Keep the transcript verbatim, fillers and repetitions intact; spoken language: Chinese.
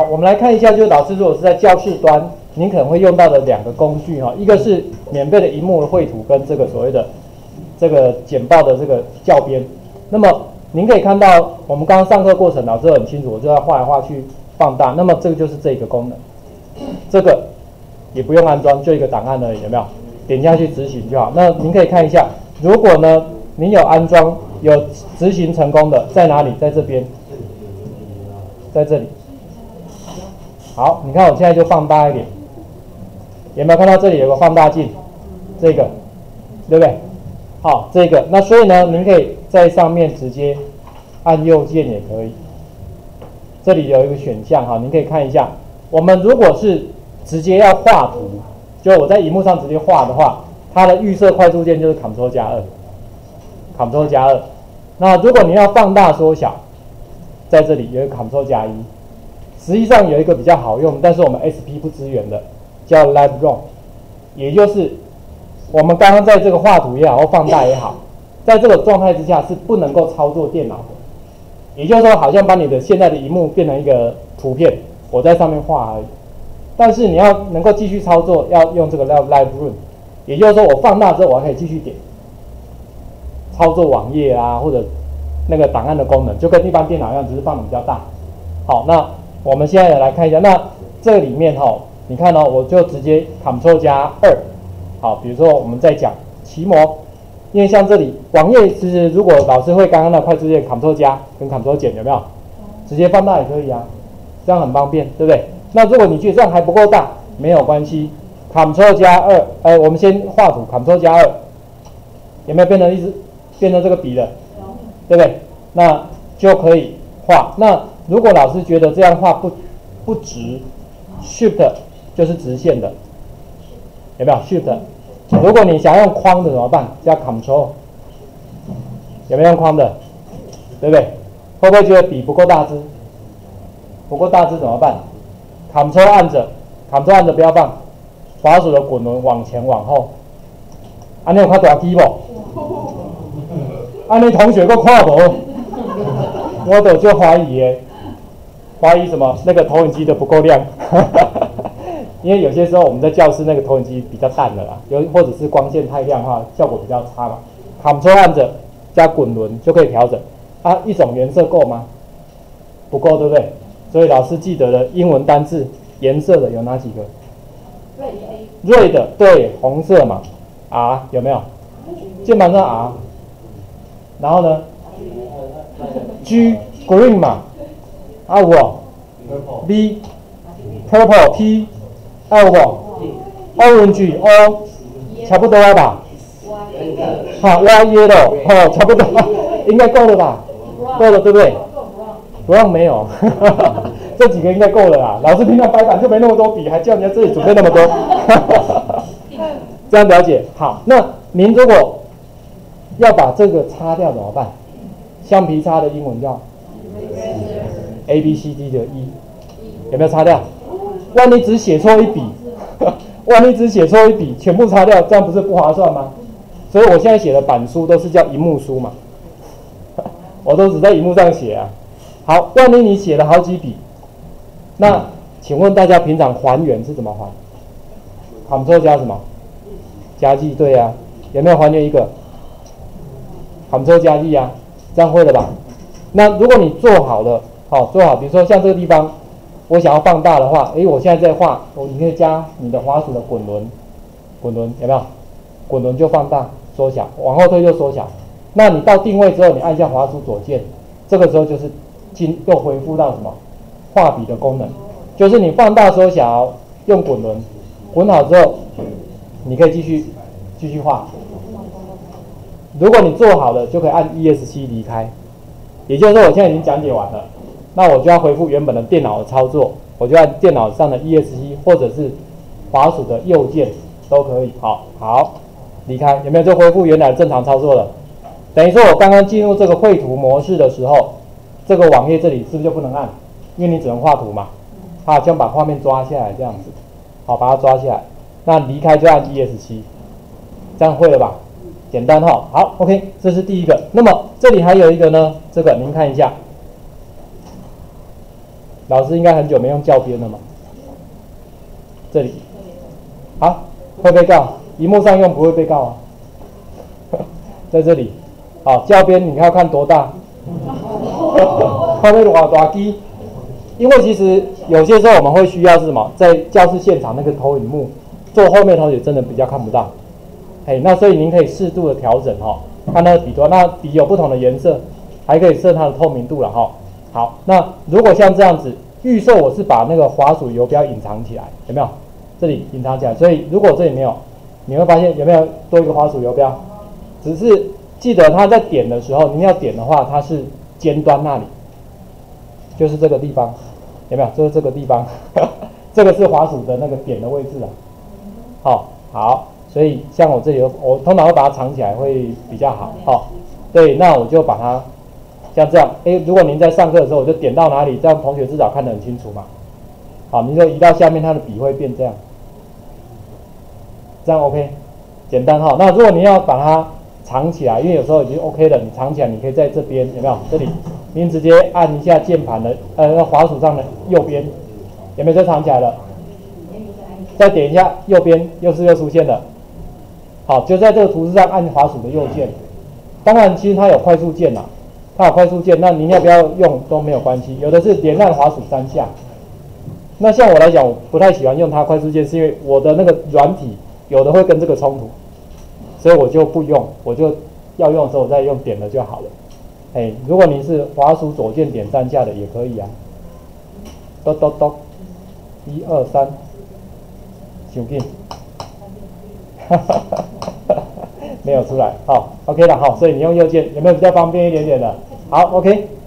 我们来看一下，就是老师如果是在教室端，您可能会用到的两个工具哈，一个是免费的萤幕绘图跟这个所谓的这个简报的这个校编。那么您可以看到，我们刚刚上课过程，老师很清楚，我就要画来画去放大。那么这个就是这个功能，这个也不用安装，就一个档案而已，有没有？点下去执行就好。那您可以看一下，如果呢您有安装有执行成功的，在哪里？在这边，在这里。好，你看我现在就放大一点，有没有看到这里有个放大镜？这个，对不对？好，这个，那所以呢，您可以在上面直接按右键也可以。这里有一个选项哈，您可以看一下。我们如果是直接要画图，就我在萤幕上直接画的话，它的预设快速键就是 Ctrl 加二 ，Ctrl 加二。那如果你要放大缩小，在这里有一个 Ctrl 加一。实际上有一个比较好用，但是我们 S P 不支援的，叫 Live Run， 也就是我们刚刚在这个画图也好或放大也好，在这个状态之下是不能够操作电脑的。也就是说，好像把你的现在的萤幕变成一个图片，我在上面画而已。但是你要能够继续操作，要用这个 Live Live Run， 也就是说，我放大之后，我还可以继续点操作网页啊，或者那个档案的功能，就跟一般电脑一样，只是放的比较大。好，那我们现在来看一下，那这里面哈、哦，你看哦，我就直接 Ctrl 加二。好，比如说我们在讲奇摩，因为像这里网页，其实如果老师会刚刚的快速键 Ctrl 加跟 Ctrl 减，有没有？直接放大也可以啊，这样很方便，对不对？那如果你觉得这样还不够大，没有关系 ，Ctrl 加二，哎，我们先画图 ，Ctrl 加二，有没有变成一只变成这个笔了？对不对？那就可以画。那如果老师觉得这样画不不直 ，Shift 就是直线的，有没有 ？Shift。如果你想用框的怎么办？加 Control， 有没有用框的？对不对？会不会觉得笔不够大只？不够大只怎么办 ？Control 按着 ，Control 按着不要放，滑鼠的滚轮往前往后。啊，你有看大机不？啊，你同学都看无，我都就怀疑耶。怀疑什么？那个投影机的不够亮，因为有些时候我们在教室那个投影机比较淡的啦，有或者是光线太亮的话，效果比较差嘛。Ctrl 按着加滚轮就可以调整。啊，一种颜色够吗？不够，对不对？所以老师记得的英文单字颜色的有哪几个？瑞的，对，红色嘛。R 有没有？键盘上 R， 然后呢 ？G green 嘛。啊有哦 ，B purple P， 啊有哦 ，orange O， 差不多了吧？好 ，Y yellow 哦，差不多，应该够了吧？够了，对不对？不让没有，这几个应该够了啦。老师平常白板就没那么多笔，还叫人家自己准备那么多，这样了解。好，那您如果要把这个擦掉怎么办？橡皮擦的英文叫 A B C D 的 E， 有没有擦掉？万一只写错一笔，万一只写错一笔，全部擦掉，这样不是不划算吗？所以我现在写的板书都是叫萤幕书嘛，我都只在萤幕上写啊。好，万一你写了好几笔，那请问大家平常还原是怎么还 ？Ctrl 加什么？加 G， 对呀、啊，有没有还原一个 ？Ctrl 加 G 啊，这样会了吧？那如果你做好了，好、哦、做好，比如说像这个地方，我想要放大的话，诶，我现在在画，我你可以加你的滑鼠的滚轮，滚轮有没有？滚轮就放大、缩小，往后推就缩小。那你到定位之后，你按下滑鼠左键，这个时候就是进又恢复到什么画笔的功能，就是你放大、缩小，用滚轮滚好之后，你可以继续继续画。如果你做好了，就可以按 E S C 离开。也就是说，我现在已经讲解完了，那我就要恢复原本的电脑的操作，我就按电脑上的 E S C 或者是滑鼠的右键都可以。好，好，离开，有没有就恢复原来正常操作了？等于说我刚刚进入这个绘图模式的时候，这个网页这里是不是就不能按？因为你只能画图嘛。好，这样把画面抓下来，这样子，好，把它抓下来。那离开就按 E S C， 这样会了吧？简单哈，好 ，OK， 这是第一个。那么这里还有一个呢，这个您看一下， 老师应该很久没用校边了嘛？这里，好，会被告，荧幕上用不会被告啊。在这里，好，校边你要看多大？看那多大机？因为其实有些时候我们会需要是什么，在教室现场那个投影幕，坐后面同学真的比较看不到。哎，那所以您可以适度的调整哈、哦，看那个笔多，那笔有不同的颜色，还可以设它的透明度了哈、哦。好，那如果像这样子，预设我是把那个滑鼠游标隐藏起来，有没有？这里隐藏起来，所以如果这里没有，你会发现有没有多一个滑鼠游标？只是记得它在点的时候，您要点的话，它是尖端那里，就是这个地方，有没有？就是这个地方，这个是滑鼠的那个点的位置啊。好、哦，好，所以像我这里，我通常会把它藏起来会比较好。好、哦，对，那我就把它像这样，哎，如果您在上课的时候，我就点到哪里，这样同学至少看得很清楚嘛。好，您就移到下面，它的笔会变这样，这样 OK， 简单哈。那如果您要把它藏起来，因为有时候已经 OK 了，你藏起来，你可以在这边有没有？这里您直接按一下键盘的呃滑鼠上的右边，有没有就藏起来了？再点一下右边，又是又出现了。好，就在这个图示上按滑鼠的右键。当然，其实它有快速键呐、啊，它有快速键，那您要不要用都没有关系。有的是连按滑鼠三下。那像我来讲，我不太喜欢用它快速键，是因为我的那个软体有的会跟这个冲突，所以我就不用，我就要用的时候我再用点了就好了。哎，如果你是滑鼠左键点三下的也可以啊。咚咚咚，一二三，想紧，没有出来，好 ，OK 了，好，所以你用右键有没有比较方便一点点的？好 ，OK。